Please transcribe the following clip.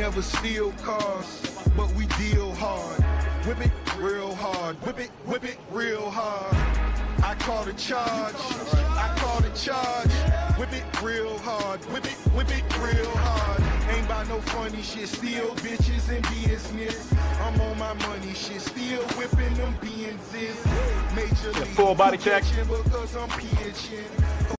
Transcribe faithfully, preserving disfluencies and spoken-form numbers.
never steal cars, but we deal hard. Whip it real hard, whip it, whip it real hard. I call the charge, I call the charge. Whip it real hard, whip it, whip it real hard. Ain't by no funny shit, steal bitches and business. I'm on my money shit, still whipping them Benzes. Major league full body check. because I'm pitching.